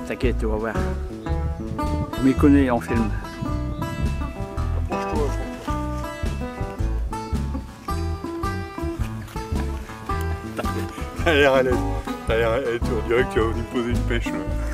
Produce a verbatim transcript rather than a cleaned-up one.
t'inquiète, tu vas voir. Je m'y connais en film. Approche-toi, T'as l'air à l'aise. T'as l'air à l'aise. On dirait que tu vas venir poser une pêche là.